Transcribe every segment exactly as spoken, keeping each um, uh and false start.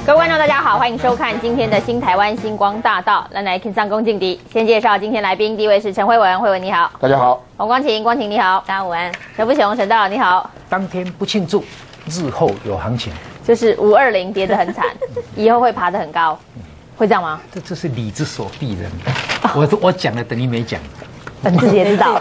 各位观众，大家好，欢迎收看今天的新台湾星光大道。咱来听上宫劲敌，先介绍今天来宾，第一位是陈慧文，慧文你好。 大家好。 洪光晴，光晴你好。大家午安。陈富雄，陈大佬你好。 当天不庆祝，日后有行情。 就是五二零跌得很惨，以后会爬得很高，会这样吗？ 这这是理之所必然。我我讲了，等于没讲。 你自己也知道。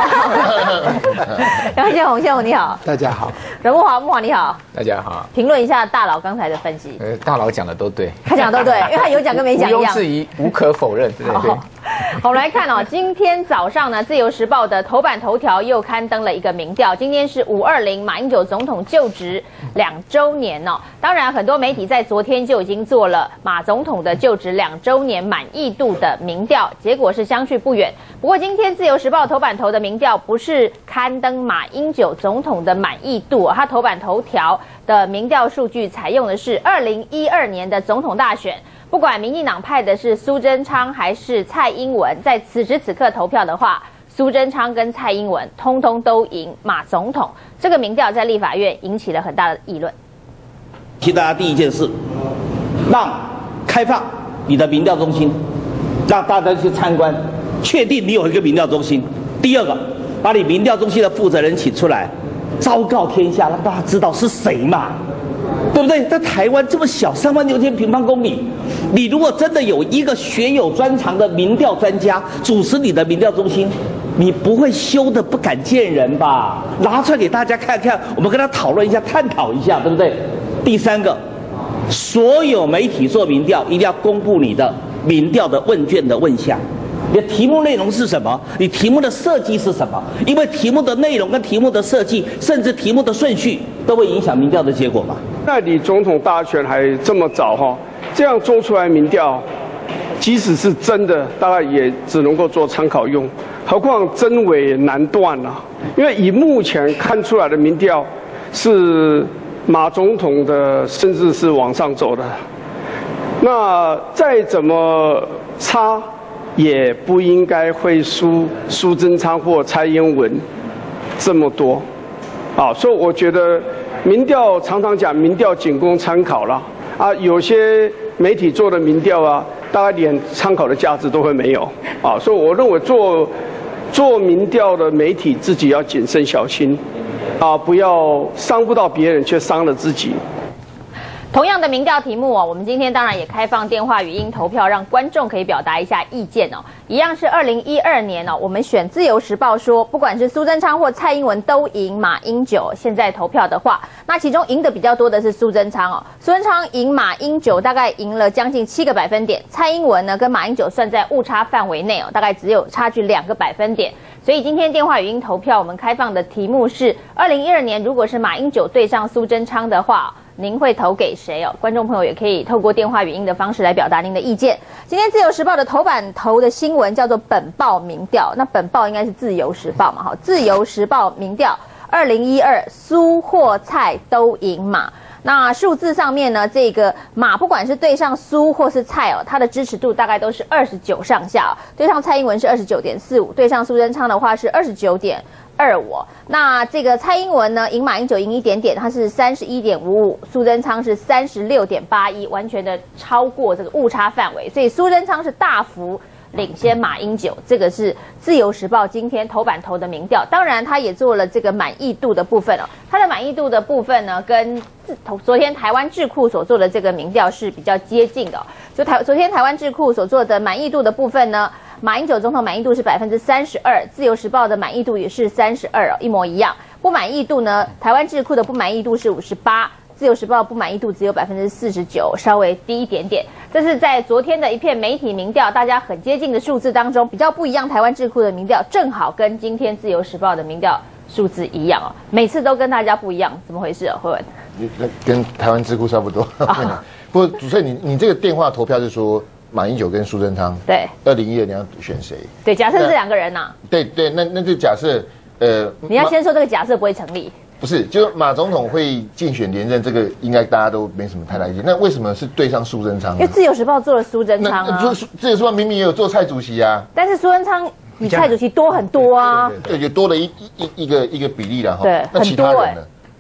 然后谢宏，谢宏你好。 大家好。 任木华，木华你好。 大家好。 评论一下大佬刚才的分析。 呃，大佬讲的都对。 他讲的都对，因为他有讲跟没讲一样。 毋庸置疑，无可否认。对对。 好，我们来看哦，今天早上呢，《自由时报》的头版头条又刊登了一个民调，今天是五二零马英九总统就职两周年哦。当然，很多媒体在昨天就已经做了马总统的就职两周年满意度的民调，结果是相去不远。不过今天《自由时报》头版头的民调不是刊登马英九总统的满意度，它头版头条的民调数据采用的是二零一二年的总统大选。不管民进党派的是苏贞昌还是蔡英文，在此时此刻投票的话，苏贞昌跟蔡英文通通都赢马总统。这个民调在立法院引起了很大的议论。 提大家第一件事，让开放你的民调中心，让大家去参观，确定你有一个民调中心。第二个，把你民调中心的负责人请出来，昭告天下，让大家知道是谁嘛。对不对？在台湾这么小，三万六千平方公里，你如果真的有一个学有专长的民调专家主持你的民调中心，你不会羞得不敢见人吧？拿出来给大家看看，我们跟他讨论一下，探讨一下，对不对？第三个，所有媒体做民调一定要公布你的民调的问卷的问项。你的题目内容是什么？你题目的设计是什么？因为题目的内容跟题目的设计，甚至题目的顺序，都会影响民调的结果嘛。 那离总统大选还这么早哈，这样做出来民调，即使是真的，大概也只能够做参考用，何况真伪难断啊。因为以目前看出来的民调，是马总统的甚至是往上走的，那再怎么差，也不应该会输苏贞昌或蔡英文这么多，啊，所以我觉得民调常常讲民调仅供参考啦，啊，有些媒体做的民调啊，大概连参考的价值都会没有，啊，所以我认为做做民调的媒体自己要谨慎小心，啊，不要伤不到别人，却伤了自己。 同样的民调题目哦，我们今天当然也开放电话语音投票，让观众可以表达一下意见哦。一样是二零一二年哦，我们选自由时报说，不管是苏贞昌或蔡英文都赢马英九。现在投票的话，那其中赢的比较多的是苏贞昌哦，苏贞昌赢马英九大概赢了将近七个百分点，蔡英文呢跟马英九算在误差范围内哦，大概只有差距两个百分点。所以今天电话语音投票，我们开放的题目是：二零一二年如果是马英九对上苏贞昌的话，您会投给谁哦？观众朋友也可以透过电话语音的方式来表达您的意见。今天《自由时报》的头版头的新闻叫做“本报民调”，那本报应该是《自由时报》嘛？哈，《自由时报》民调，二零一二苏或蔡都赢马。那数字上面呢，这个马不管是对上苏或是蔡哦，它的支持度大概都是二十九上下、哦，对上蔡英文是二十九点四五，对上苏贞昌的话是二十九点二五。那这个蔡英文呢，赢马英九赢一点点，它是三十一点五五，苏贞昌是三十六点八一，完全的超过这个误差范围，所以苏贞昌是大幅领先马英九，这个是自由时报今天头版头的民调。当然，他也做了这个满意度的部分哦。他的满意度的部分呢，跟昨天台湾智库所做的这个民调是比较接近的、哦。就台昨天台湾智库所做的满意度的部分呢，马英九总统满意度是百分之三十二，自由时报的满意度也是三十二，一模一样。不满意度呢，台湾智库的不满意度是五十八。自由时报不满意度只有百分之四十九，稍微低一点点。这是在昨天的一片媒体民调，大家很接近的数字当中，比较不一样。台湾智库的民调正好跟今天自由时报的民调数字一样哦，每次都跟大家不一样，怎么回事啊？慧文， 跟台湾智库差不多。啊、不过主持人，你你这个电话投票是说马英九跟苏贞昌， 对， 二零一二你要选谁？ 对，假设这两个人呐、啊， 对对，那那就假设呃， 你要先说这个假设不会成立。 不是，就是马总统会竞选连任，这个应该大家都没什么太大意见。那为什么是对上苏贞昌？ 因为《自由时报》做了苏贞昌啊， 《自由时报》明明也有做蔡主席啊， 但是苏贞昌比蔡主席多很多啊， 对，也多了一一一个一个比例了哈。 对， 那其他人呢？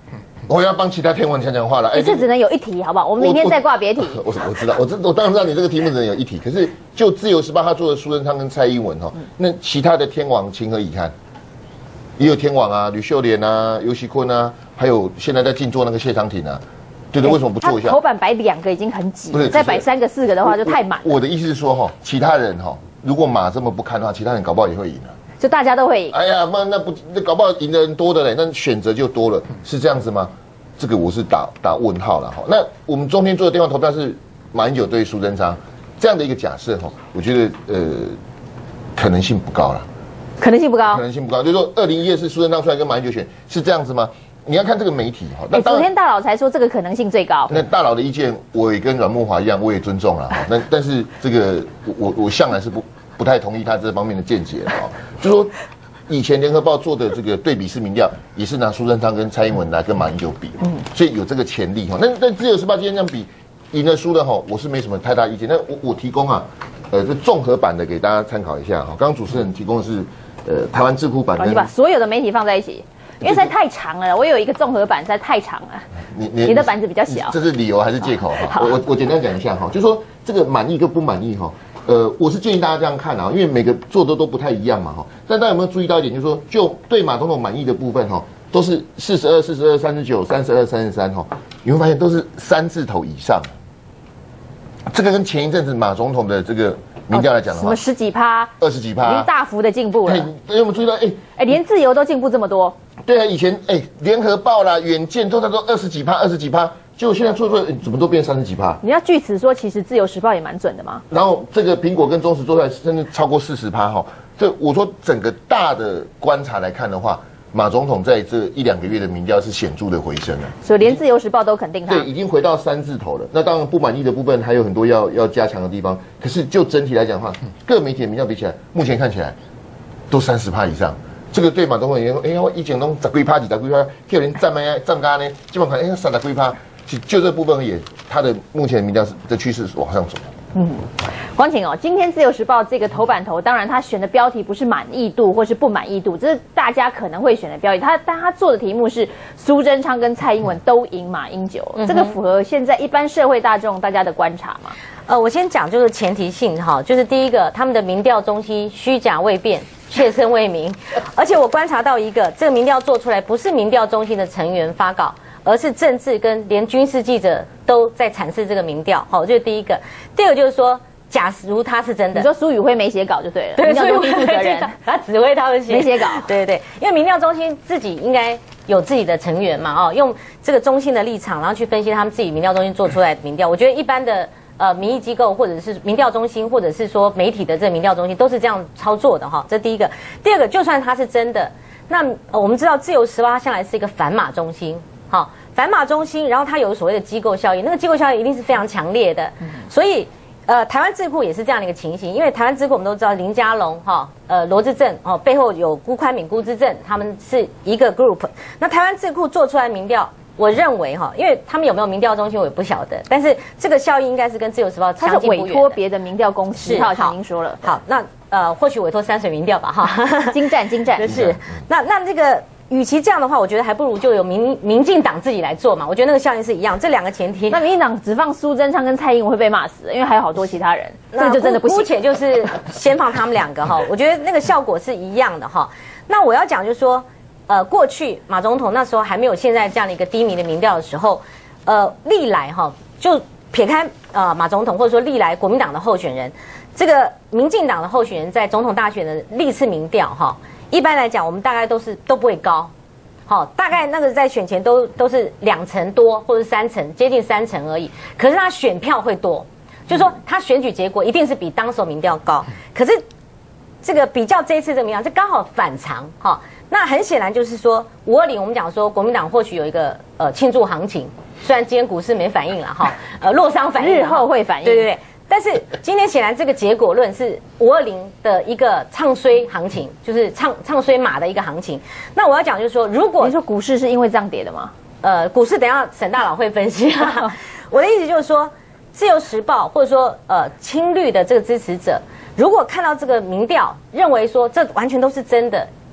我要帮其他天王讲讲话了。 一次只能有一题，好不好？我们明天再挂别题。 我我知道，我知我当然知道你这个题目只能有一题，可是就自由时报他做的苏贞昌跟蔡英文哈，那其他的天王情何以堪？也有天王啊，吕秀莲啊，尤熙坤啊，还有现在在静坐那个谢长廷啊，对对，为什么不做一下？ 头版摆两个已经很挤，再摆三个四个的话就太满。 我的意思是说哈，其他人哈，如果马这么不堪的话，其他人搞不好也会赢啊。 就大家都会赢。 哎呀，那那不那搞不好赢的人多的嘞，那选择就多了，是这样子吗？这个我是打打问号了哈。那我们中天做的电话投票是马英九对苏贞昌这样的一个假设哈，我觉得呃可能性不高了。 可能性不高， 可能性不高，就是说二零一二是苏贞昌出来跟马英九选，是这样子吗？你要看这个媒体哈。 那昨天大佬才说这个可能性最高。 那大佬的意见，我也跟阮慕骅一样，我也尊重了哈。但但是这个我我向来是不。不太同意他这方面的见解了啊，就说以前联合报做的这个对比式民调，也是拿苏贞昌跟蔡英文来跟马英九比，嗯，所以有这个潜力哈。那那自由时报今天这样比，赢了输了哈，我是没什么太大意见。那我我提供啊，呃，这综合版的给大家参考一下哈。刚刚主持人提供的是呃台湾智库版， 你把所有的媒体放在一起，因为实在太长了，我有一个综合版，实在太长了。你你你的版子比较小， 这是理由还是借口哈？我我我简单讲一下哈，就说这个满意跟不满意哈。呃，我是建议大家这样看啊，因为每个做的都不太一样嘛哈。但大家有没有注意到一点，就是说，就对马总统满意的部分哈，都是四十二、四十二、三十九、三十二、三十三哈，你会发现都是三字头以上。这个跟前一阵子马总统的这个民调来讲的话， 什么十几趴、 二十几趴， 已经大幅的进步了。 大家有没有注意到？哎哎，连自由都进步这么多。 对啊，以前哎，联合报啦、远见都在说二十几趴、二十几趴。结果现在做出来，怎么都变三十几趴？ 你要据此说，其实《自由时报》也蛮准的嘛。 然后这个苹果跟中时做出来，甚至超过四十趴哈。这我说整个大的观察来看的话，马总统在这一两个月的民调是显著的回升了。 所以连《自由时报》都肯定他。 对，已经回到三字头了。那当然不满意的部分还有很多要要加强的地方。可是就整体来讲的话，各媒体的民调比起来，目前看起来都三十趴以上。这个对马总统也说，哎呀，我以前拢十几趴、二十几趴，叫人站咩站家呢，基本上看哎三十几趴。就这部分而言，它的目前的民调是的趋势是往上走。 嗯，光晴哦，今天《自由时报》这个头版头，当然他选的标题不是满意度或是不满意度，这是大家可能会选的标题。他但他做的题目是苏贞昌跟蔡英文都赢马英九，嗯、这个符合现在一般社会大众大家的观察吗？ 呃，我先讲就是前提性哈，就是第一个，他们的民调中心虚假未变，确身为民，而且我观察到一个，这个民调做出来不是民调中心的成员发稿。而是政治跟连军事记者都在阐释这个民调，好，这是第一个。第二个就是说，假如他是真的， 你说苏宇辉没写稿就对了， 对， 民调中心负责人他指挥他们写， 没写稿， 对对对，因为民调中心自己应该有自己的成员嘛，哦，用这个中心的立场，然后去分析他们自己民调中心做出来的民调。我觉得一般的呃民意机构或者是民调中心，或者是说媒体的这个民调中心都是这样操作的哈，这第一个。第二个，就算他是真的，那、呃、我们知道自由时报它向来是一个反马中心。好，反马中心，然后它有所谓的机构效应，那个机构效应一定是非常强烈的，嗯、所以呃，台湾智库也是这样的一个情形，因为台湾智库我们都知道林佳龙哈，呃罗志正哦，背后有辜宽敏、辜之正，他们是一个 group。那台湾智库做出来民调，我认为哈，因为他们有没有民调中心我也不晓得，但是这个效应应该是跟自由时报相近不远的。 他是委托别的民调公司，好像您说了。 好，那呃，或许委托山水民调吧哈， 精湛精湛， 就是那那这个。与其这样的话，我觉得还不如就由民民进党自己来做嘛。我觉得那个效应是一样，这两个前提。 那民进党只放苏贞昌跟蔡英文会被骂死，因为还有好多其他人，这个就真的不行。 姑且就是先放他们两个哈，我觉得那个效果是一样的哈。那我要讲就是说，呃，过去马总统那时候还没有现在这样的一个低迷的民调的时候，呃，历来哈就撇开呃马总统或者说历来国民党的候选人，这个民进党的候选人在总统大选的历次民调哈。一般来讲，我们大概都是都不会高，好，大概那个在选前都都是两成多或者三成，接近三成而已。可是他选票会多，就是说他选举结果一定是比当时民调高。可是这个比较这一次的民调，这刚好反常哈。那很显然就是说，五二零我们讲说国民党或许有一个呃庆祝行情，虽然今天股市没反应了哈，呃落商反应， 日后会反应， 对对对。但是今天显然这个结果论是五二零的一个唱衰行情，就是唱唱衰马的一个行情。那我要讲就是说，如果你说股市是因为这样跌的吗？ 呃，股市等一下沈大佬会分析。我的意思就是说，自由时报或者说呃青绿的这个支持者，如果看到这个民调，认为说这完全都是真的，呃，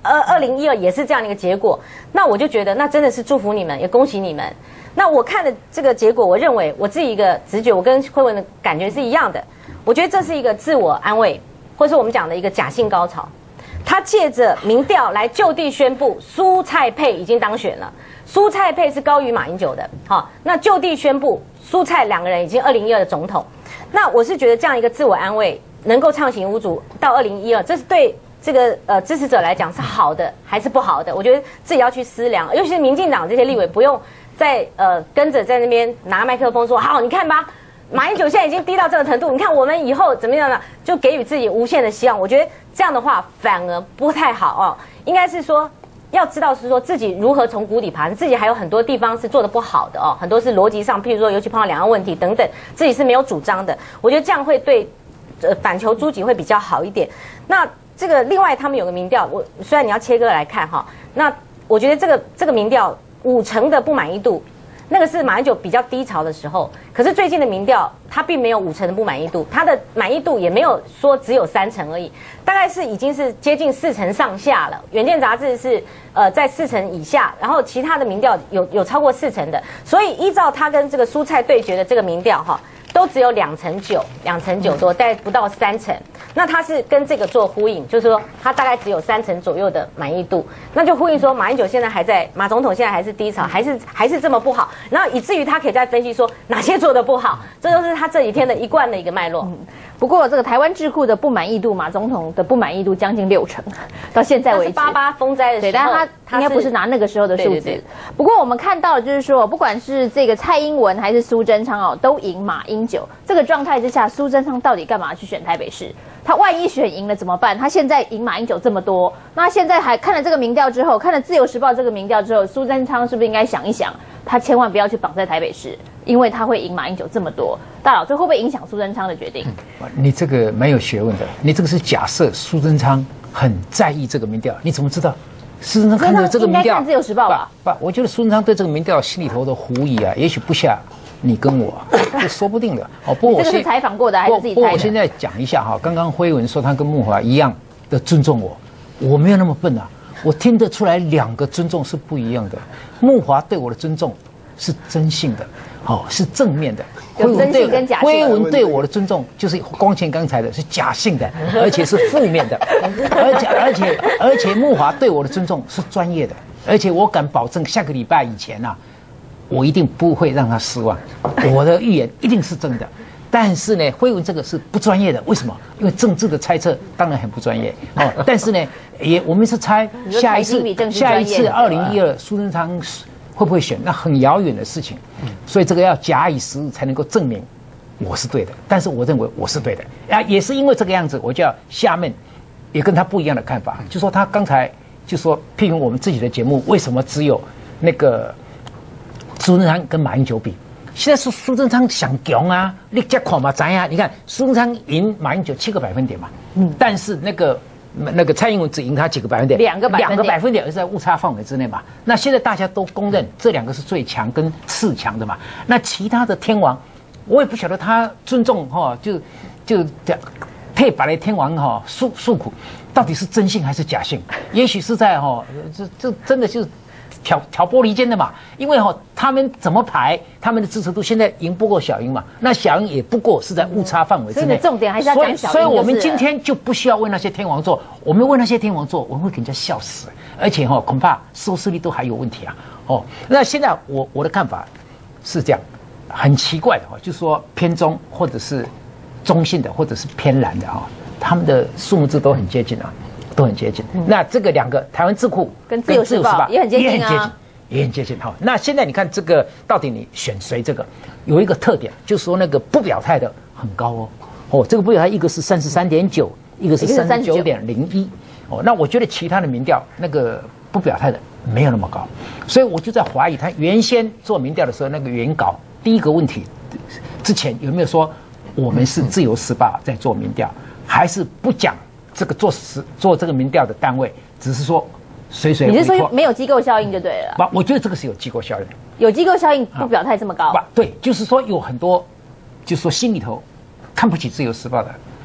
二二零一二也是这样的一个结果，那我就觉得那真的是祝福你们，也恭喜你们。那我看的这个结果，我认为我自己一个直觉，我跟慧文的感觉是一样的。我觉得这是一个自我安慰，或是我们讲的一个假性高潮。他借着民调来就地宣布苏蔡配已经当选了，苏蔡配是高于马英九的，好，那就地宣布苏蔡两个人已经二零一二的总统。那我是觉得这样一个自我安慰能够畅行无阻到二零一二，这是对这个呃支持者来讲是好的还是不好的？我觉得自己要去思量，尤其是民进党这些立委不用再呃跟着在那边拿麦克风说好，你看吧。马英九现在已经低到这个程度，你看我们以后怎么样呢？就给予自己无限的希望。我觉得这样的话反而不太好哦。应该是说，要知道是说自己如何从谷底爬，自己还有很多地方是做的不好的哦，很多是逻辑上，譬如说尤其碰到两岸问题等等，自己是没有主张的。我觉得这样会对呃反求诸己会比较好一点。那这个另外他们有个民调，我虽然你要切割来看哈，那我觉得这个这个民调五成的不满意度。那个是马英九比较低潮的时候，可是最近的民调，他并没有五成的不满意度，他的满意度也没有说只有三成而已，大概是已经是接近四成上下了。远见杂志是呃在四成以下，然后其他的民调有有超过四成的，所以依照他跟这个蔬菜对决的这个民调哈，都只有两成九，两成九多，大概不到三成。那他是跟这个做呼应，就是说他大概只有三成左右的满意度，那就呼应说马英九现在还在，马总统现在还是低潮，还是还是这么不好，然后以至于他可以再分析说哪些做的不好，这都是他这几天的一贯的一个脉络。嗯， 不过这个台湾智库的不满意度，马总统的不满意度将近六成，到现在为止。 八八风灾的时候， 对，但他他应该不是拿那个时候的数字。对对对。不过我们看到的就是说，不管是这个蔡英文还是苏贞昌哦，都赢马英九。这个状态之下，苏贞昌到底干嘛去选台北市？他万一选赢了怎么办？他现在赢马英九这么多，那现在还看了这个民调之后，看了《自由时报》这个民调之后，苏贞昌是不是应该想一想，他千万不要去绑在台北市，因为他会赢马英九这么多。大佬，这会不会影响苏贞昌的决定？ 嗯、你这个蛮有学问的，你这个是假设苏贞昌很在意这个民调，你怎么知道？苏贞昌看着这个民调， 看《自由时报》吧？ 不，我觉得苏贞昌对这个民调心里头的狐疑啊，也许不下你跟我，这说不定的。哦，不过我这个是采访过的还是自己猜的？ 不过我现在讲一下哈，刚刚辉文说他跟慕骅一样的尊重我，我没有那么笨啊，我听得出来两个尊重是不一样的。慕骅对我的尊重是真性的，哦，是正面的。 有真性跟假性。 辉文对我的尊重就是光前刚才的是假性的，而且是负面的，而且而且而且慕骅对我的尊重是专业的，而且我敢保证下个礼拜以前啊。我一定不会让他失望，我的预言一定是真的。但是呢，辉文这个是不专业的，为什么？因为政治的猜测当然很不专业哦。但是呢，也我们是猜下一次下一次二零一二苏贞昌会不会选，那很遥远的事情。所以这个要假以时日才能够证明我是对的。但是我认为我是对的啊，也是因为这个样子，我就要下面也跟他不一样的看法，就说他刚才就说，譬如我们自己的节目为什么只有那个。苏贞昌跟马英九比，现在是苏贞昌想强啊，你再看嘛，怎样？你看苏贞昌赢马英九七个百分点嘛，嗯，但是那个那个蔡英文只赢他几个百分点， 两个百分点， 两个百分点，而是在误差范围之内嘛。那现在大家都公认这两个是最强跟次强的嘛。那其他的天王，我也不晓得他尊重哈、哦，就就这配白的天王哈、哦、诉诉苦，到底是真性还是假性？也许是在哈、哦，这这真的就是。挑挑拨离间的嘛，因为哈、哦、他们怎么排，他们的支持度现在赢不过小英嘛，那小英也不过是在误差范围之内。 所以重点还是要讲小英、就是。 所以我们今天就不需要为那些天王座，我们为那些天王座，我们会给人家笑死，而且哈、哦、恐怕收视率都还有问题啊。哦，那现在我我的看法是这样，很奇怪的哈、哦，就是说偏中或者是中性的或者是偏蓝的哈、哦，他们的数目字都很接近啊。都很接近，嗯、那这个两个台湾智库跟自由时报也很接近啊， 也很接近哈。那现在你看这个到底你选谁？这个有一个特点，就是说那个不表态的很高哦，哦，这个不表态一个是三十三点九，一个是三十九点零一，哦，那我觉得其他的民调那个不表态的没有那么高，所以我就在怀疑他原先做民调的时候那个原稿第一个问题之前有没有说我们是自由时报在做民调，还是不讲？这个做实做这个民调的单位，只是说随随。 你是说没有机构效应就对了？ 不，我觉得这个是有机构效应。 有机构效应不表态这么高？ 不，对，就是说有很多，就是说心里头看不起自由时报的，他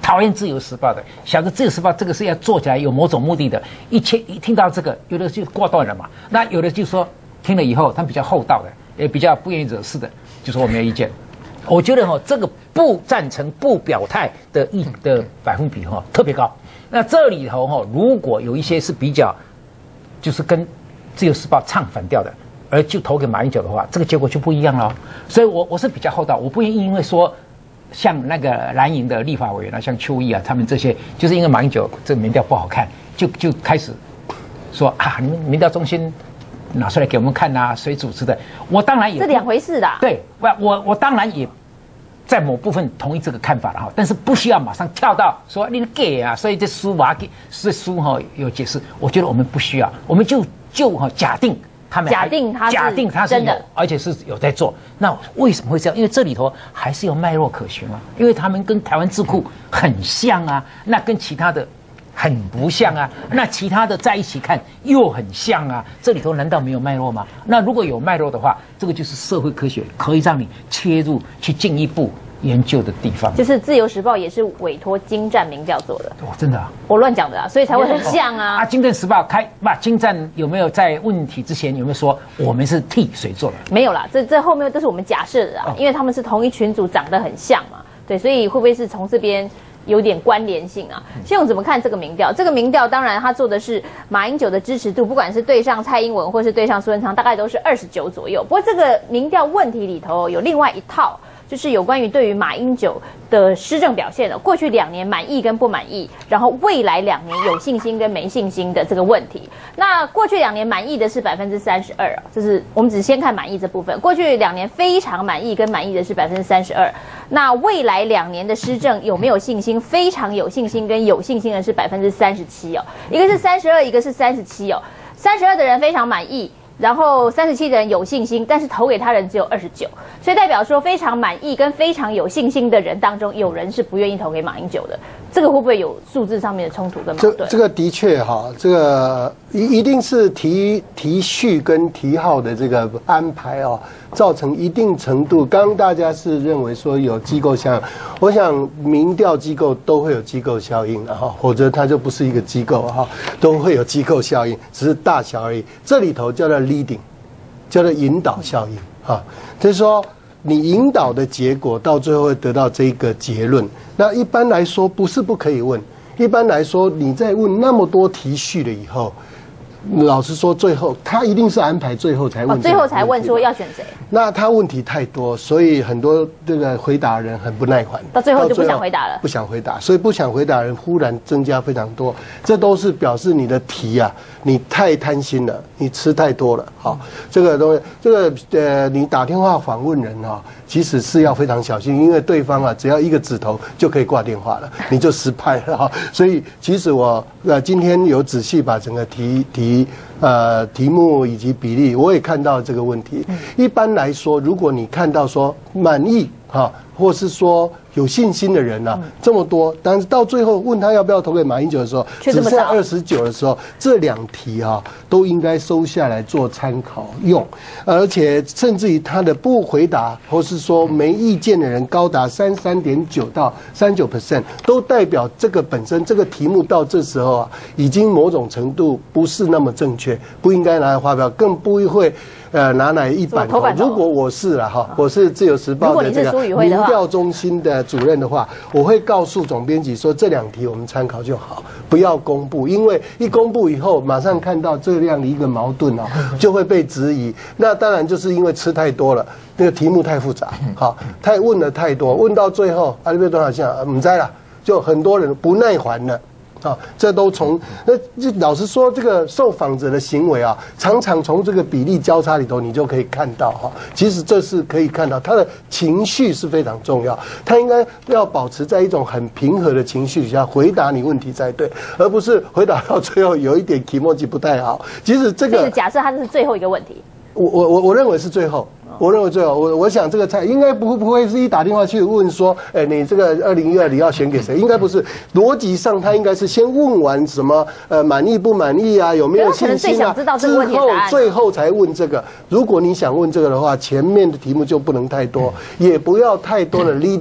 讨厌自由时报的，晓得自由时报这个是要做起来有某种目的的，一切一听到这个，有的就挂断了嘛，那有的就说听了以后，他们比较厚道的，也比较不愿意惹事的，就说我没有意见。我觉得哈、哦，这个不赞成、不表态的意的百分比哈、哦、特别高。那这里头哈、哦，如果有一些是比较，就是跟自由时报唱反调的，而就投给马英九的话，这个结果就不一样了。所以我我是比较厚道，我不愿意因为说像那个蓝营的立法委员啊，像邱毅啊，他们这些，就是因为马英九这个民调不好看，就就开始说啊，你们民调中心拿出来给我们看啊，谁主持的？我当然也是两回事的、啊。 对，我我我当然也在某部分同意这个看法了哈，但是不需要马上跳到说你 gay 啊，所以这书把给这书哈有解释，我觉得我们不需要，我们就就哈假定他们假定他是假定他是有真的， 而且是有在做。那为什么会这样？因为这里头还是有脉络可循啊，因为他们跟台湾智库很像啊，那跟其他的很不像啊，那其他的在一起看又很像啊，这里头难道没有脉络吗？那如果有脉络的话，这个就是社会科学可以让你切入去进一步研究的地方。 就是自由时报也是委托精湛民调做的， 哦，真的啊， 我乱讲的啊，所以才会很像啊。 啊，金正时报开把金湛有没有在问题之前有没有说我们是替谁做的？ 没有啦，这这后面都是我们假设的啊， 哦因为他们是同一群组，长得很像嘛，对，所以会不会是从这边有点关联性啊？现在我们怎么看这个民调？这个民调当然他做的是马英九的支持度，不管是对上蔡英文或是对上苏贞昌，大概都是二十九左右。不过这个民调问题里头有另外一套，就是有关于对于马英九的施政表现的，过去两年满意跟不满意，然后未来两年有信心跟没信心的这个问题。那过去两年满意的是百分之三十二啊，就是我们只先看满意这部分。过去两年非常满意跟满意的是百分之三十二。那未来两年的施政有没有信心？非常有信心跟有信心的是百分之三十七哦，一个是三十二，一个是三十七哦。三十二的人非常满意。然后三十七的人有信心，但是投给他人只有二十九，所以代表说非常满意跟非常有信心的人当中，有人是不愿意投给马英九的。这个会不会有数字上面的冲突跟矛盾？ 这这个的确哈，这个一一定是题题序跟题号的这个安排哦，造成一定程度。刚刚大家是认为说有机构效应，我想民调机构都会有机构效应的哈，否则它就不是一个机构哈，都会有机构效应，只是大小而已。这里头叫做 leading， 叫做引导效应哈，就是说你引导的结果到最后会得到这个结论。那一般来说不是不可以问，一般来说你在问那么多题序了以后，老实说最后他一定是安排最后才问、 哦，最后才问说要选谁。 那他问题太多，所以很多这个回答人很不耐烦， 到最后就不想回答了， 不想回答，所以不想回答人忽然增加非常多，这都是表示你的题啊，你太贪心了，你吃太多了。好，这个东西，这个呃，你打电话访问人啊，其实是要非常小心，因为对方啊，只要一个指头就可以挂电话了，你就失败了哈。所以其实我呃今天有仔细把整个题题。呃，题目以及比例，我也看到这个问题。一般来说，如果你看到说满意哈，或是说有信心的人啊，这么多，但是到最后问他要不要投给马英九的时候，只剩二十九的时候，这两题啊都应该收下来做参考用，而且甚至于他的不回答或是说没意见的人高达三三点九到三九 percent， 都代表这个本身这个题目到这时候啊，已经某种程度不是那么正确，不应该拿来发表，更不会。呃，拿来一版头。如果我是了哈，我是自由时报的这个民调中心的主任的话，我会告诉总编辑说，这两题我们参考就好，不要公布，因为一公布以后，马上看到这样的一个矛盾哦，就会被质疑。那当然就是因为吃太多了，那个题目太复杂，好，太问了太多，问到最后啊，你别多少项，唔知了，就很多人不耐烦了。啊，这都从那这老实说，这个受访者的行为啊，常常从这个比例交叉里头，你就可以看到哈。其实这是可以看到他的情绪是非常重要，他应该要保持在一种很平和的情绪下回答你问题才对，而不是回答到最后有一点题目不太好。其实这个假设他这是最后一个问题， 我我我我认为是最后。我认为最好，我我想这个菜应该不不会是一打电话去问说，哎，你这个二零一二你要选给谁？应该不是，逻辑上他应该是先问完什么呃满意不满意啊，有没有信心啊，之后最后才问这个。如果你想问这个的话，前面的题目就不能太多，也不要太多的 leading。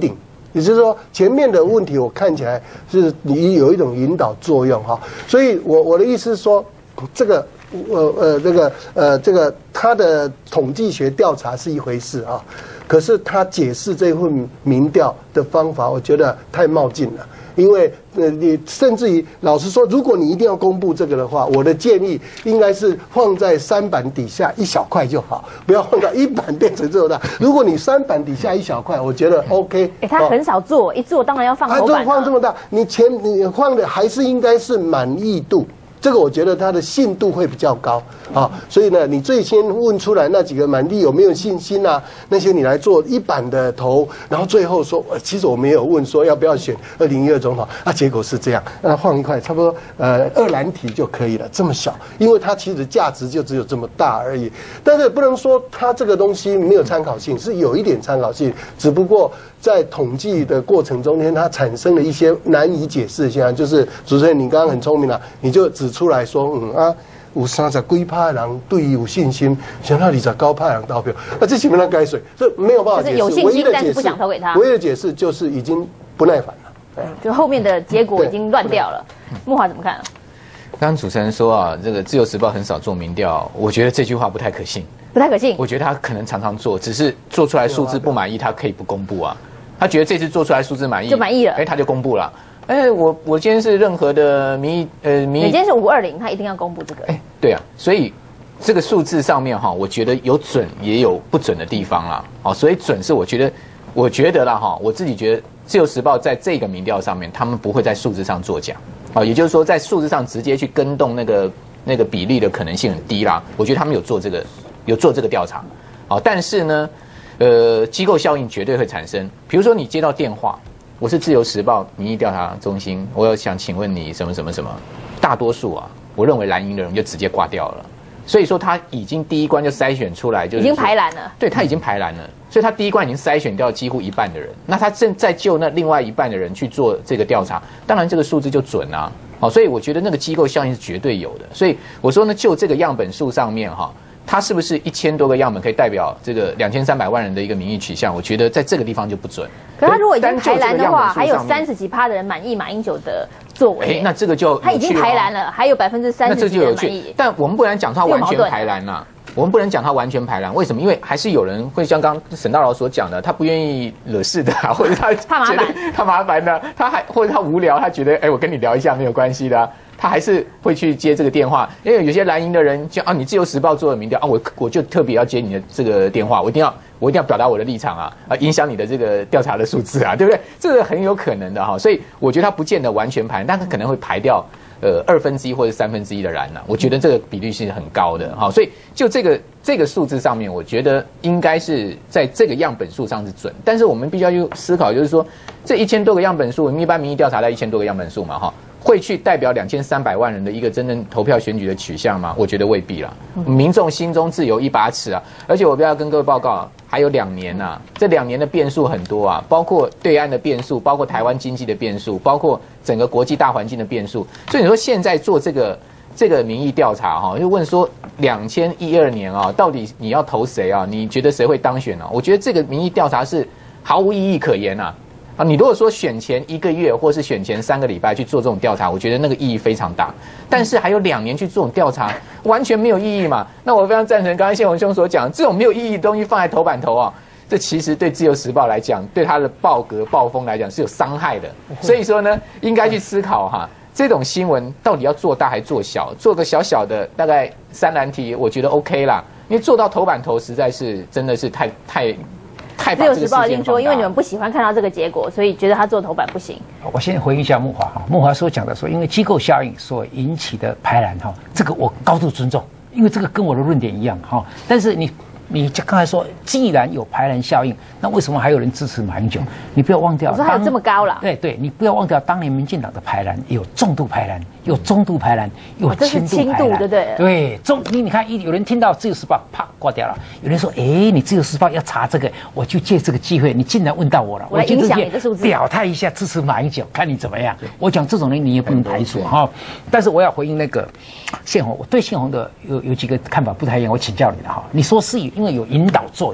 也就是说，前面的问题我看起来是你有一种引导作用哈，所以我我的意思是说，这个呃呃这个呃这个他的统计学调查是一回事啊，可是他解释这份民调的方法，我觉得太冒进了。因为呃，你甚至于老实说，如果你一定要公布这个的话，我的建议应该是放在三版底下一小块就好，不要放到一版变成这么大。如果你三版底下一小块，我觉得 OK。 哎，他很少做，一做当然要放头版。 他放这么大，你前你放的还是应该是满意度。这个我觉得它的信度会比较高啊，所以呢，你最先问出来那几个满地有没有信心啊？那些你来做一版的头，然后最后说，其实我没有问说要不要选二零一二总统啊，结果是这样，那放一块差不多呃二栏体就可以了，这么小，因为它其实价值就只有这么大而已。但是不能说它这个东西没有参考性，是有一点参考性，只不过在统计的过程中间，它产生了一些难以解释的现象，就是主持人你刚刚很聪明了，你就指出来说，嗯啊，有三十几趴的人对有信心，想到二十九趴的人投票，那这基本上改水，这没有办法解释。 有信心，但是不想投给他。 唯一的解释就是已经不耐烦了， 对，就后面的结果已经乱掉了。慕骅怎么看啊？ 刚刚主持人说啊，这个《自由时报》很少做民调，我觉得这句话不太可信。 不太可信。 我觉得他可能常常做，只是做出来数字不满意，他可以不公布啊。他觉得这次做出来数字满意， 就满意了， 哎，他就公布了。哎，我我今天是任何的民意，呃，民意， 你今天是五二零，他一定要公布这个。 哎，对啊，所以这个数字上面哈，我觉得有准也有不准的地方啦。哦，所以准是我觉得，我觉得啦哈，我自己觉得《自由时报》在这个民调上面，他们不会在数字上作假。啊，也就是说，在数字上直接去跟动那个那个比例的可能性很低啦。我觉得他们有做这个有做这个调查。好，但是呢，呃，机构效应绝对会产生。比如说你接到电话，我是自由时报民意调查中心，我有想请问你什么什么什么，大多数啊，我认为蓝营的人就直接挂掉了。所以说他已经第一关就筛选出来，就是已经排蓝了。 对，他已经排蓝了，所以他第一关已经筛选掉几乎一半的人。那他正在就那另外一半的人去做这个调查，当然这个数字就准啊。好，所以我觉得那个机构效应是绝对有的。所以我说呢，就这个样本数上面哈。它是不是一千多个样本可以代表这个两千三百万人的一个民意取向？我觉得在这个地方就不准。 可是他如果已经排蓝的话，还有三十几趴的人满意马英九的作为。 哎，那这个就他已经排蓝了，还有百分之三十几的人满意。 但我们不能讲他完全排蓝呐、啊，我们不能讲他完全排蓝。为什么？因为还是有人会像刚沈大佬所讲的，他不愿意惹事的、啊，或者他怕麻烦， 他麻烦的，他还或者他无聊，他觉得哎，我跟你聊一下没有关系的、啊。他还是会去接这个电话，因为有些蓝营的人就啊，你自由时报做的民调啊，我我就特别要接你的这个电话，我一定要我一定要表达我的立场啊，啊，影响你的这个调查的数字啊，对不对？这个很有可能的哈，所以我觉得他不见得完全排，但他可能会排掉呃二分之一或者三分之一的蓝呐、啊，我觉得这个比率是很高的哈，所以就这个这个数字上面，我觉得应该是在这个样本数上是准，但是我们必须要去思考，就是说这一千多个样本数，我们一般民意调查在一千多个样本数嘛哈。会去代表两千三百万人的一个真正投票选举的取向吗？我觉得未必啦。民众心中自有一把尺啊！而且我不要跟各位报告，还有两年呐、啊，这两年的变数很多啊，包括对岸的变数，包括台湾经济的变数，包括整个国际大环境的变数。所以你说现在做这个这个民意调查哈、啊，就问说两千一二年啊，到底你要投谁啊？你觉得谁会当选啊？我觉得这个民意调查是毫无意义可言啊。啊，你如果说选前一个月或是选前三个礼拜去做这种调查，我觉得那个意义非常大。但是还有两年去做这种调查，完全没有意义嘛。那我非常赞成刚才宪宏兄所讲，这种没有意义的东西放在头版头啊，这其实对自由时报来讲，对它的报格报风来讲是有伤害的。所以说呢，应该去思考哈，这种新闻到底要做大还做小？做个小小的大概三栏题，我觉得 OK 啦。因为做到头版头实在是真的是太太。 自由时报一定说，因为你们不喜欢看到这个结果，所以觉得他做头版不行。 我先回应一下慕骅哈，慕骅所讲的说，因为机构效应所引起的排蓝哈，这个我高度尊重，因为这个跟我的论点一样哈。但是你你刚才说，既然有排蓝效应，那为什么还有人支持马英九？你不要忘掉， 我说还有这么高了。 对对，你不要忘掉，当年民进党的排蓝有重度排蓝，有中度排蓝，有轻度排蓝， 对对对中你你看，一有人听到自由时报啪挂掉了，有人说，哎，你自由时报要查这个，我就借这个机会，你竟然问到我了， 我来影响你的数字， 表态一下支持马英九，看你怎么样。我讲这种人你也不能排除哈，但是我要回应那个宪宏，我对宪宏的有有几个看法不太一样，我请教你了哈。你说是因为有引导作用，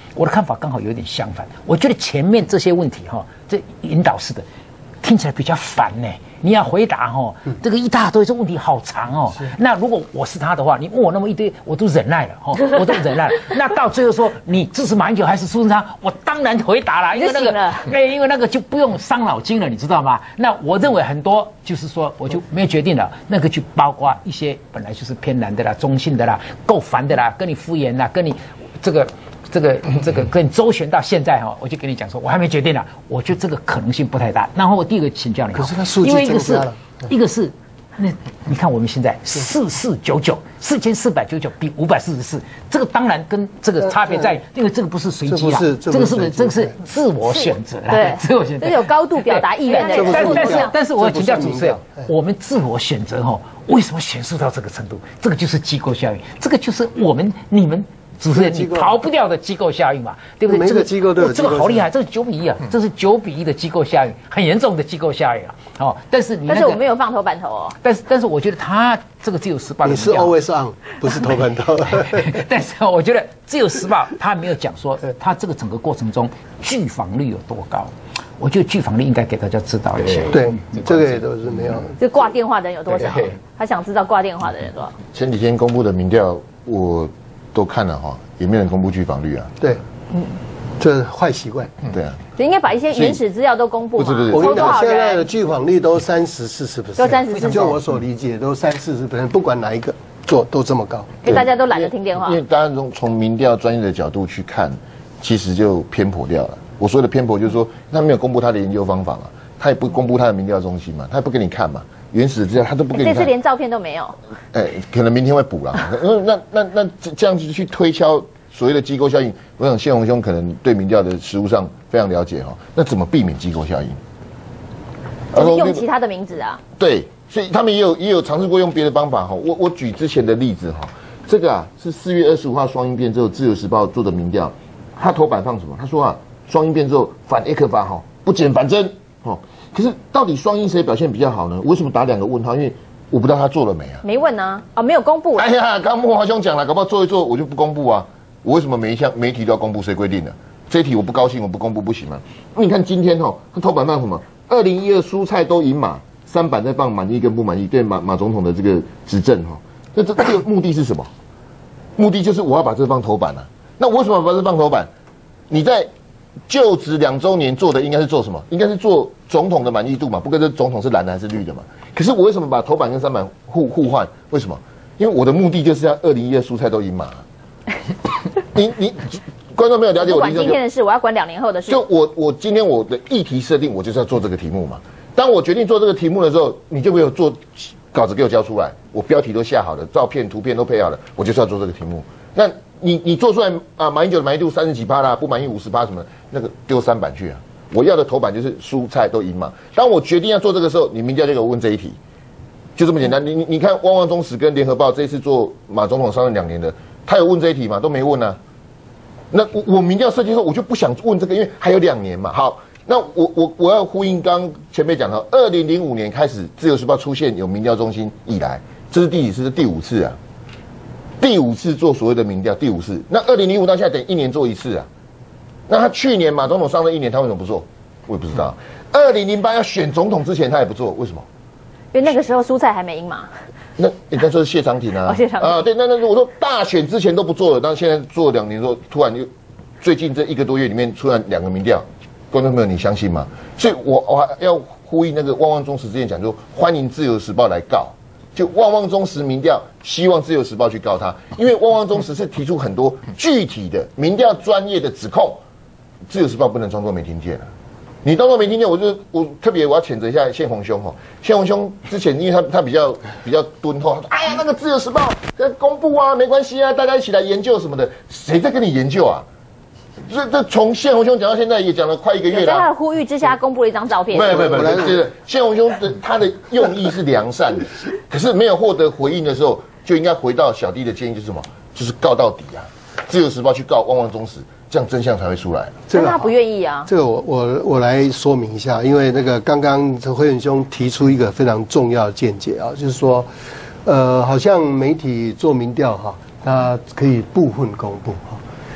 我的看法刚好有点相反。我觉得前面这些问题哈，这引导式的，听起来比较烦呢。你要回答哈，这个一大堆，这问题好长哦。那如果我是他的话，你问我那么一堆，我都忍耐了哈，我都忍耐了。那到最后说你支持马英九还是苏贞昌，我当然回答了，因为那个，哎，因为那个就不用伤脑筋了，你知道吗？那我认为很多就是说，我就没有决定了，那个就包括一些本来就是偏蓝的啦、中性的啦、够烦的啦、跟你敷衍啦、跟你这个。这个这个跟周旋到现在哈，我就跟你讲说，我还没决定呢，我觉得这个可能性不太大。然后我第一个请教你， 可是它数据因为一个是增加了， 一个是那你看我们现在四四九九四千四百九十九比五百四十四，这个当然跟这个差别在，因为这个不是随机啦，这个是不是这个是自我选择啦？ 对， 自我选择， 这有高度表达意愿的。 但但是但是我要请教主持人，我们自我选择哈，为什么选述到这个程度？这个就是机构效应，这个就是我们你们。主持人，你逃不掉的机构效应嘛，对不对？ 每个机构都有这个好厉害，这是九比一啊，这是九比一的机构效应，很严重的机构效应啊。哦，但是你但是我没有放头版头哦。但是但是我觉得他这个自由时报， 你是 always on， 不是头版头。 但是我觉得自由时报他没有讲说他这个整个过程中拒访率有多高。我觉得拒访率应该给大家知道一下。 对，这个也都是没有。 这挂电话的人有多少？他想知道挂电话的人多少。 前几天公布的民调，我。都看了哈，也没有人公布拒访率啊。 对，嗯，这坏习惯。 对啊， 就应该把一些原始资料都公布嘛。 我跟你讲，现在的拒访率都三十、四十 percent， 都三十、四十。 就我所理解，都三四十 percent， 不管哪一个做都这么高。 因为大家都懒得听电话。 因为大家从从民调专业的角度去看，其实就偏颇掉了。我说的偏颇就是说，他没有公布他的研究方法嘛，他也不公布他的民调中心嘛，他也不给你看嘛。原始资料他都不给你看， 这次连照片都没有。 哎，可能明天会补了。那那那这样子去推敲所谓的机构效应，我想谢鸿兄可能对民调的实务上非常了解哈。那怎么避免机构效应？ 就是用其他的名字啊。 对，所以他们也有也有尝试过用别的方法哈。我我举之前的例子哈，这个啊是四月二十五号双英辩之后，《自由时报》做的民调，他头版放什么？他说啊，双英辩之后反 A 克法哈，不减反增哦。可是到底双英谁表现比较好呢？为什么打两个问号？因为我不知道他做了没啊。 没问啊，啊、哦、没有公布。 哎呀，刚刚莫华兄讲了，搞不好做一做我就不公布啊。我为什么每一项每一题都要公布？谁规定的？这一题我不高兴，我不公布不行吗？你看今天哦，他头版放什么？二零一二蔬菜都赢马，三版在放满意跟不满意，对马马总统的这个执政哈。那这这个目的是什么？目的就是我要把这放头版啊。那我为什么把这放头版？你在就职两周年做的应该是做什么？应该是做总统的满意度嘛，不管这总统是蓝的还是绿的嘛。可是我为什么把头版跟三版互互换？为什么？因为我的目的就是要二零一二蔬菜都赢马。你你观众没有了解我的意思？ 管今天的事，我要管两年后的事。 就我我今天我的议题设定，我就是要做这个题目嘛。当我决定做这个题目的时候，你就没有做稿子给我交出来，我标题都下好了，照片图片都配好了，我就是要做这个题目。那你你做出来啊，马英九的满意度三十几趴啦，不满意五十趴什么的，那个丢三版去啊。我要的头版就是蔬菜都赢嘛。当我决定要做这个时候，你民调就给我问这一题，就这么简单。你你你看，汪汪中时跟联合报这一次做马总统上任两年的，他有问这一题吗？都没问啊。那我我民调设计说，我就不想问这个，因为还有两年嘛。好，那我我我要呼应刚前面讲到，二零零五年开始，自由时报出现有民调中心以来，这是第几次？是第五次啊。第五次做所谓的民调，第五次。那二零零五到现在等一年做一次啊。那他去年马总统上任一年，他为什么不做？我也不知道。二零零八要选总统之前，他也不做，为什么？ 因为那个时候蔬菜还没赢嘛。 那人家说是谢长廷啊， 哦、谢长廷啊，对，那那我说大选之前都不做了，但现在做了两年之后，突然就最近这一个多月里面出来两个民调，观众朋友你相信吗？所以我我还要呼应那个旺旺中时之前讲说，欢迎自由时报来告，就旺旺中时民调，希望自由时报去告他，因为旺旺中时是提出很多具体的民调专业的指控，自由时报不能装作没听见了。你当作没听见，我就我特别我要谴责一下谢鸿兄哈。谢鸿兄之前因为他他比较比较敦厚，他说哎呀那个自由时报在公布啊，没关系啊，大家一起来研究什么的，谁在跟你研究啊？这这从谢鸿兄讲到现在也讲了快一个月了。 在他的呼吁之下，公布了一张照片。 没有没有没有，这个谢鸿兄的他的用意是良善的，可是没有获得回应的时候，就应该回到小弟的建议，就是什么？就是告到底啊！自由时报去告旺旺中时。这样真相才会出来。 但他不愿意啊。 这个我我我来说明一下，因为那个刚刚辉远兄提出一个非常重要的见解啊，就是说，呃，好像媒体做民调哈，它可以部分公布哈。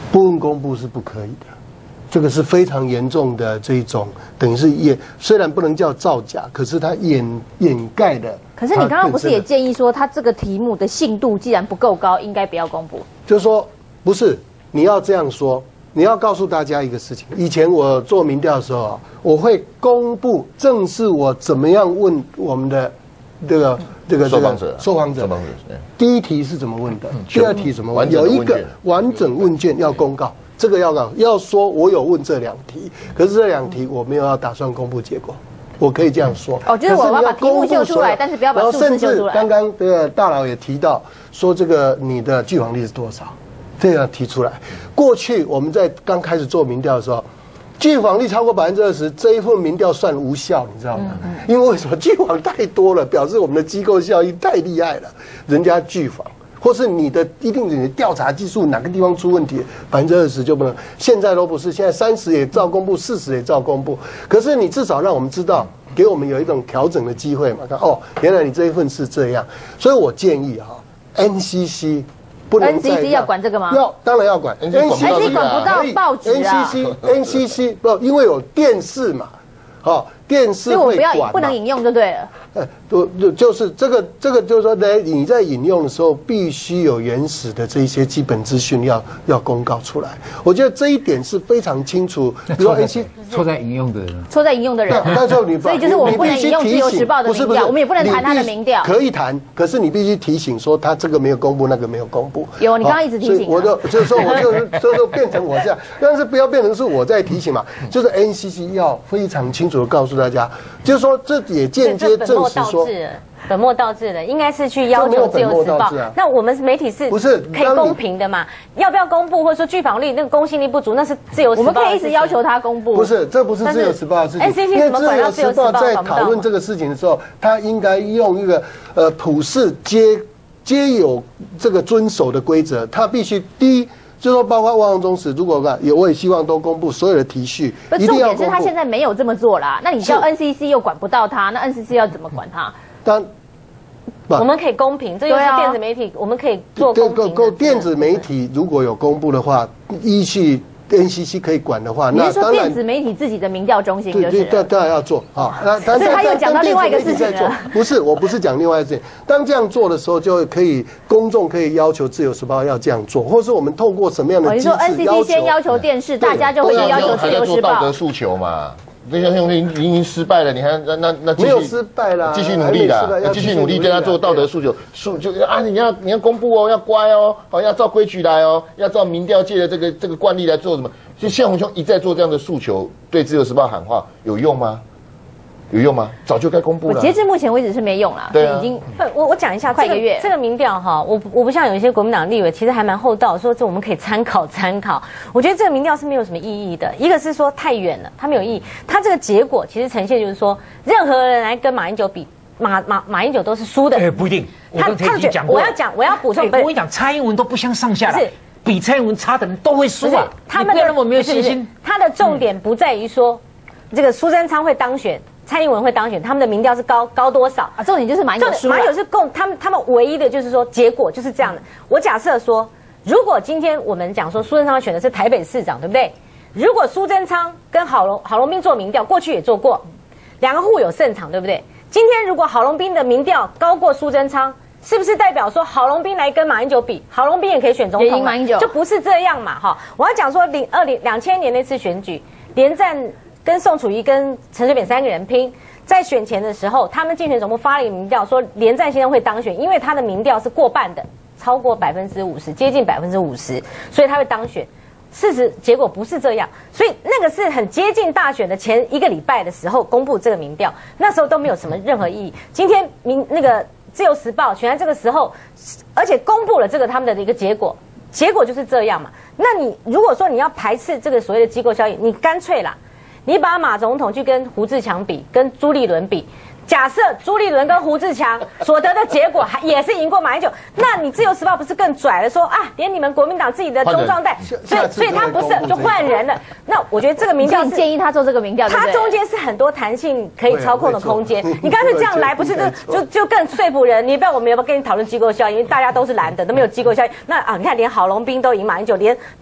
不问公布是不可以的。这个是非常严重的这一种，等于是掩，虽然不能叫造假，可是它掩掩盖的。 可是你刚刚不是也建议说，它这个题目的信度既然不够高，应该不要公布？ 就是说，不是你要这样说，你要告诉大家一个事情。以前我做民调的时候啊，我会公布正是我怎么样问我们的这个这个受访者， 受访者， 受访者， 第一题是怎么问的，第二题怎么问， 有一个完整问卷要公告。这个要告要说，我有问这两题，可是这两题我没有要打算公布结果，我可以这样说。 哦，就是我要把题目秀出来，但是不要把数字秀出来。 刚刚这个大佬也提到说，这个你的聚访率是多少，这样提出来。过去我们在刚开始做民调的时候，聚访率超过百分之二十，这一份民调算无效，你知道吗？因为为什么聚访太多了，表示我们的机构效应太厉害了，人家聚访。或是你的一定你的调查技术哪个地方出问题，百分之二十就不能。现在都不是，现在三十也照公布，四十也照公布。可是你至少让我们知道，给我们有一种调整的机会嘛。看哦，原来你这一份是这样。所以我建议哈 ，N C C 不能 N C C 要管这个吗？ 要，当然要管。 N C C 管不到报纸啊。 N C C N C C 不，因为有电视嘛，好，电视会管嘛。所以我不要不能引用就对了。 呃，就就就是这个这个就是说呢，你在引用的时候必须有原始的这一些基本资讯要要公告出来。我觉得这一点是非常清楚。比如说 N C 错在引用的人， 错在引用的人。 那时候你所以就是我们不能引用自由时报的民调，我们也不能谈他的民调。 可以谈，可是你必须提醒说他这个没有公布，那个没有公布。 有，你刚刚一直提醒。 我就就是说我就就就变成我这样，但是不要变成是我在提醒嘛。就是 N C C 要非常清楚的告诉大家，就是说这也间接证实说。 本末倒置的，应该是去要求自由时报。啊、那我们媒体是不是可以公平的嘛？要不要公布，或者说聚访率那个公信力不足，那是自由时报。 我们可以一直要求他公布。 不是，这不是自由时报的事情。 N C C 怎么管到自由时报？ 在讨论这个事情的时候，他应该用一个呃普世皆皆有这个遵守的规则。他必须第一。就是说，包括万王中时，如果也我也希望都公布所有的题序，一定要公布。重点是他现在没有这么做啦，那你叫 N C C 又管不到他，那 N C C 要怎么管他？ 当我们可以公平，这又是电子媒体，我们可以做公平。 够电子媒体如果有公布的话，依据 N C C 可以管的话， 那你是说电子媒体自己的民调中心就是？ 对，当然要做啊。 所以他又讲到另外一个事情了。 不是，我不是讲另外一个事情。当这样做的时候，就可以公众可以要求自由时报要这样做，或是我们透过什么样的机制要求？ 你说 N C C 先要求电视，大家就会要求自由时报。 道德诉求嘛。那像像已经失败了，你还那那那没有失败啦， 继续努力啦，继续努力跟他做道德诉求，诉就啊你要你要公布哦，要乖哦，哦要照规矩来哦，要照民调界的这个这个惯例来做什么？就谢鸿兄一再做这样的诉求，对自由时报喊话有用吗？有用吗？早就该公布了。 截至目前为止是没用啦， 对、啊， 已经不，我我讲一下快一个月。 这个民调哈，我我不像有一些国民党立委，其实还蛮厚道，说这我们可以参考参考。我觉得这个民调是没有什么意义的，一个是说太远了，它没有意义。它这个结果其实呈现就是说，任何人来跟马英九比，马马马英九都是输的。 哎，不一定。 他他已经讲过，我要讲，我要补充。 我跟你讲，蔡英文都不相上下了。是。比蔡英文差的人都会输啊！ 他们不要那么没有信心。 他的重点不在于说，这个苏贞昌会当选。蔡英文会当选，他们的民调是高高多少啊？重点就是马英九输了。 马英九是共他们他们唯一的就是说结果就是这样的。我假设说，如果今天我们讲说苏贞昌选的是台北市长，对不对？如果苏贞昌跟郝龙郝龙斌做民调，过去也做过，两个互有胜场，对不对？今天如果郝龙斌的民调高过苏贞昌，是不是代表说郝龙斌来跟马英九比，郝龙斌也可以选总统？ 马英九就不是这样嘛？哈，我要讲说零二零两千年那次选举，连战跟宋楚瑜跟陈水扁三个人拼。在选前的时候，他们竞选总部发了一个民调，说连战先生会当选，因为他的民调是过半的，超过百分之五十，接近百分之五十，所以他会当选。事实结果不是这样，所以那个是很接近大选的前一个礼拜的时候公布这个民调，那时候都没有什么任何意义。今天民那个自由时报选在这个时候，而且公布了这个他们的一个结果，结果就是这样嘛。那你如果说你要排斥这个所谓的机构效应，你干脆啦。你把马总统去跟胡志强比，跟朱立伦比，假设朱立伦跟胡志强所得的结果还也是赢过马英九，那你自由时报不是更拽了说啊，连你们国民党自己的中壮代，所以所以他不是就换人了。那我觉得这个民调是建议他做这个民调， 他中间是很多弹性可以操控的空间。你干脆这样来，不是就就就更说服人？你不要我们要不要跟你讨论机构效应？因为大家都是蓝的，都没有机构效应。那啊，你看连郝龙斌都赢马英九，连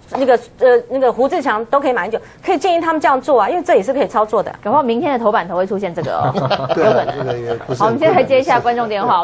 那个呃那个胡志强都可以马英九，可以建议他们这样做啊，因为这也是可以操作的。 搞不好明天的头版头会出现这个哦， 对有可能。 这个也不是好，我们现在来接一下观众电话。